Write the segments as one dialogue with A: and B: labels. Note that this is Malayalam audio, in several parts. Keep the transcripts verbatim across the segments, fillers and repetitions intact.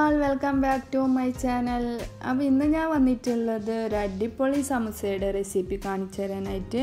A: all, welcome back to my channel. അപ്പോൾ ഇന്ന് ഞാൻ വന്നിട്ടുള്ളത് ഒരു അടിപൊളി സമൂസയുടെ റെസിപ്പി കാണിച്ചു തരാനായിട്ട്.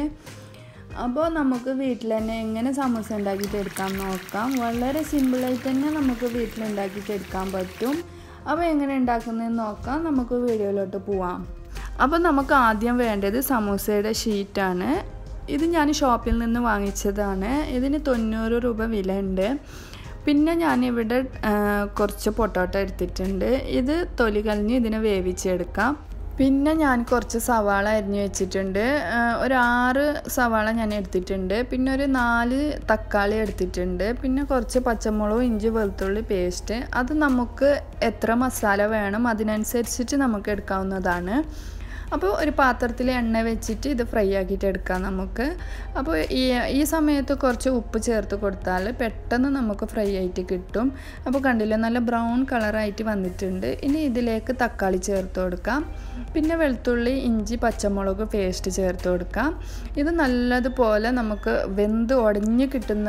A: അപ്പോൾ നമുക്ക് വീട്ടിൽ തന്നെ എങ്ങനെ സമൂസ ഉണ്ടാക്കിയിട്ട് എടുക്കാൻ നോക്കാം. വളരെ സിമ്പിളായിട്ട് തന്നെ നമുക്ക് വീട്ടിൽ ഉണ്ടാക്കിയിട്ട് എടുക്കാൻ പറ്റും. അപ്പോൾ എങ്ങനെ ഉണ്ടാക്കുന്നതെന്ന് നോക്കാം. നമുക്ക് വീഡിയോയിലോട്ട് പോവാം. അപ്പോൾ നമുക്ക് ആദ്യം വേണ്ടത് സമൂസയുടെ ഷീറ്റാണ്. ഇത് ഞാൻ ഷോപ്പിൽ നിന്ന് വാങ്ങിച്ചതാണ്. ഇതിന് തൊണ്ണൂറ് രൂപ വില ഉണ്ട്. പിന്നെ ഞാനിവിടെ കുറച്ച് പൊട്ടോട്ടോ എടുത്തിട്ടുണ്ട്. ഇത് തൊലി കളഞ്ഞ് ഇതിനെ വേവിച്ചെടുക്കാം. പിന്നെ ഞാൻ കുറച്ച് സവാള അരിഞ്ഞ് വെച്ചിട്ടുണ്ട്. ഒരു ആറ് സവാള ഞാൻ എടുത്തിട്ടുണ്ട്. പിന്നെ ഒരു നാല് തക്കാളി എടുത്തിട്ടുണ്ട്. പിന്നെ കുറച്ച് പച്ചമുളക്, ഇഞ്ചി, വെളുത്തുള്ളി പേസ്റ്റ്. അത് നമുക്ക് എത്ര മസാല വേണം അതിനനുസരിച്ചിട്ട് നമുക്ക് എടുക്കാവുന്നതാണ്. അപ്പോൾ ഒരു പാത്രത്തിൽ എണ്ണ വെച്ചിട്ട് ഇത് ഫ്രൈ ആക്കിയിട്ട് എടുക്കാം നമുക്ക്. അപ്പോൾ ഈ ഈ സമയത്ത് കുറച്ച് ഉപ്പ് ചേർത്ത് കൊടുത്താൽ പെട്ടെന്ന് നമുക്ക് ഫ്രൈ ആയിട്ട് കിട്ടും. അപ്പോൾ കണ്ടില്ലേ, നല്ല ബ്രൗൺ കളറായിട്ട് വന്നിട്ടുണ്ട്. ഇനി ഇതിലേക്ക് തക്കാളി ചേർത്ത് കൊടുക്കാം. പിന്നെ വെളുത്തുള്ളി, ഇഞ്ചി, പച്ചമുളക് പേസ്റ്റ് ചേർത്ത് കൊടുക്കാം. ഇത് നല്ലതുപോലെ നമുക്ക് വെന്ത് ഉടഞ്ഞ് കിട്ടുന്ന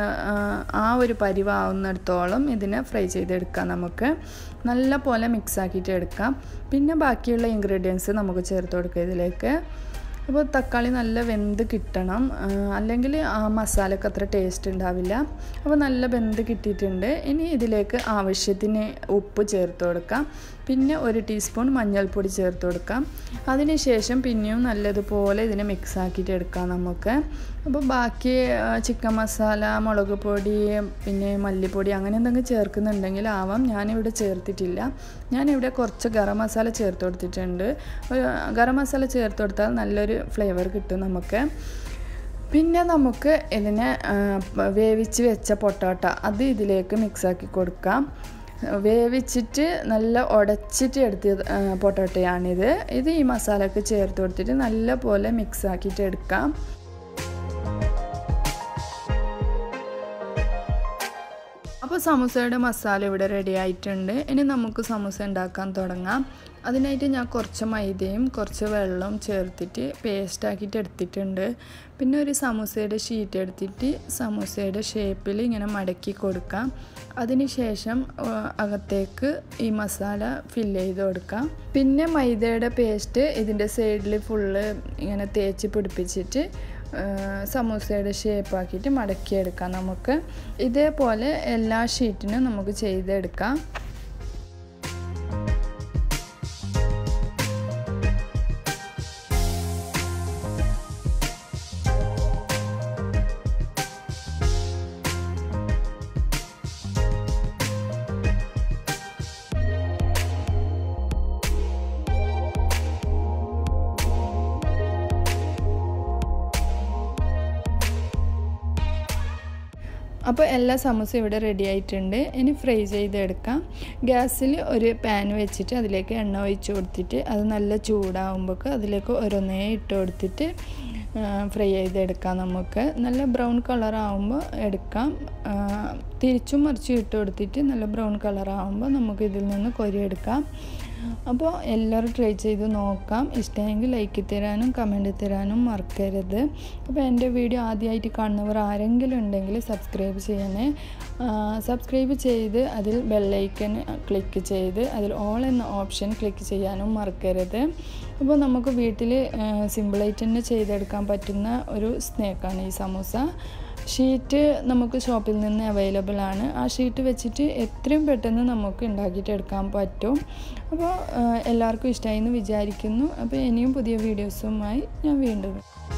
A: ആ ഒരു പരിവാവുന്നിടത്തോളം ഇതിനെ ഫ്രൈ ചെയ്തെടുക്കാം. നമുക്ക് നല്ല പോലെ മിക്സ് ആക്കിയിട്ട് എടുക്കാം. പിന്നെ ബാക്കിയുള്ള ഇൻഗ്രീഡിയൻസ് നമുക്ക് ചേർത്ത് കൊടുക്കാം ഇതിലേക്ക്. അപ്പോൾ തക്കാളി നല്ല വെന്ത് കിട്ടണം, അല്ലെങ്കിൽ ആ മസാലയ്ക്ക് അത്ര ടേസ്റ്റ് ഉണ്ടാവില്ല. അപ്പോൾ നല്ല വെന്ത് കിട്ടിയിട്ടുണ്ട്. ഇനി ഇതിലേക്ക് ആവശ്യത്തിന് ഉപ്പ് ചേർത്ത് കൊടുക്കാം. പിന്നെ ഒരു ടീസ്പൂൺ മഞ്ഞൾപ്പൊടി ചേർത്ത് കൊടുക്കാം. അതിനുശേഷം പിന്നെയും നല്ലതുപോലെ ഇതിനെ മിക്സ് ആക്കിയിട്ട് എടുക്കാം നമുക്ക്. അപ്പോൾ ബാക്കി ചിക്കൻ മസാല, മുളക് പൊടി, പിന്നെ മല്ലിപ്പൊടി അങ്ങനെ എന്തെങ്കിലും ചേർക്കുന്നുണ്ടെങ്കിൽ ആവാം. ഞാനിവിടെ ചേർത്തിട്ടില്ല. ഞാനിവിടെ കുറച്ച് ഗരം മസാല ചേർത്ത് കൊടുത്തിട്ടുണ്ട്. ഗരം മസാല ചേർത്ത് കൊടുത്താൽ നല്ലൊരു ഫ്ലേവർ കിട്ടും നമുക്ക്. പിന്നെ നമുക്ക് ഇതിനെ വേവിച്ച് വെച്ച പൊട്ടോട്ട അത് ഇതിലേക്ക് മിക്സാക്കി കൊടുക്കാം. വേവിച്ചിട്ട് നല്ല ഉടച്ചിട്ട് എടുത്ത പൊട്ടോട്ടയാണിത്. ഇത് ഈ മസാലയ്ക്ക് ചേർത്ത് കൊടുത്തിട്ട് നല്ല പോലെ മിക്സ് ആക്കിയിട്ട് എടുക്കാം. അപ്പോൾ സമൂസയുടെ മസാല ഇവിടെ റെഡി ആയിട്ടുണ്ട്. ഇനി നമുക്ക് സമൂസ ഉണ്ടാക്കാൻ തുടങ്ങാം. അതിനായിട്ട് ഞാൻ കുറച്ച് മൈദയും കുറച്ച് വെള്ളവും ചേർത്തിട്ട് പേസ്റ്റ് ആക്കിയിട്ട് എടുത്തിട്ടുണ്ട്. പിന്നെ ഒരു സമൂസയുടെ ഷീറ്റ് എടുത്തിട്ട് സമൂസയുടെ ഷേപ്പിൽ ഇങ്ങനെ മടക്കി കൊടുക്കാം. അതിനുശേഷം അകത്തേക്ക് ഈ മസാല ഫില്ല് ചെയ്ത് കൊടുക്കാം. പിന്നെ മൈദയുടെ പേസ്റ്റ് ഇതിൻ്റെ സൈഡിൽ ഫുള്ള് ഇങ്ങനെ തേച്ച് പിടിപ്പിച്ചിട്ട് സമൂസയുടെ ഷേപ്പാക്കിയിട്ട് മടക്കിയെടുക്കാം നമുക്ക്. ഇതേപോലെ എല്ലാ ഷീറ്റിനും നമുക്ക് ചെയ്തെടുക്കാം. അപ്പോൾ എല്ലാ സമൂസയും ഇവിടെ റെഡി ആയിട്ടുണ്ട്. ഇനി ഫ്രൈ ചെയ്തെടുക്കാം. ഗ്യാസിൽ ഒരു പാൻ വെച്ചിട്ട് അതിലേക്ക് എണ്ണ ഒഴിച്ച് കൊടുത്തിട്ട് അത് നല്ല ചൂടാകുമ്പോൾ അതിലേക്ക് ഓരോന്നേ ഇട്ട് കൊടുത്തിട്ട് ഫ്രൈ ചെയ്തെടുക്കാം നമുക്ക്. നല്ല ബ്രൗൺ കളറാകുമ്പോൾ എടുക്കാം. തിരിച്ചും മറിച്ചും ഇട്ട് കൊടുത്തിട്ട് നല്ല ബ്രൗൺ കളറാകുമ്പോൾ നമുക്ക് ഇതിൽ നിന്ന് കോരിയെടുക്കാം. അപ്പോൾ എല്ലാവരും ട്രൈ ചെയ്ത് നോക്കാം. ഇഷ്ടമെങ്കിൽ ലൈക്ക് തരാനും കമൻറ്റ് തരാനും മറക്കരുത്. അപ്പോൾ എൻ്റെ വീഡിയോ ആദ്യമായിട്ട് കാണുന്നവർ ആരെങ്കിലും ഉണ്ടെങ്കിൽ സബ്സ്ക്രൈബ് ചെയ്യണേ. സബ്സ്ക്രൈബ് ചെയ്ത് അതിൽ ബെല്ലൈക്കൺ ക്ലിക്ക് ചെയ്ത് അതിൽ ഓൾ എന്ന ഓപ്ഷൻ ക്ലിക്ക് ചെയ്യാനും മറക്കരുത്. അപ്പോൾ നമുക്ക് വീട്ടിൽ സിമ്പിളായിട്ട് തന്നെ ചെയ്തെടുക്കാൻ പറ്റുന്ന ഒരു സ്നാക്കാണ് ഈ സമൂസ. ഷീറ്റ് നമുക്ക് ഷോപ്പിൽ നിന്ന് അവൈലബിൾ ആണ്. ആ ഷീറ്റ് വെച്ചിട്ട് എത്രയും പെട്ടെന്ന് നമുക്ക് ഉണ്ടാക്കിയിട്ട് എടുക്കാൻ പറ്റും. അപ്പോൾ എല്ലാവർക്കും ഇഷ്ടമായി എന്ന് വിചാരിക്കുന്നു. അപ്പോൾ ഇനിയും പുതിയ വീഡിയോസുമായി ഞാൻ വീണ്ടും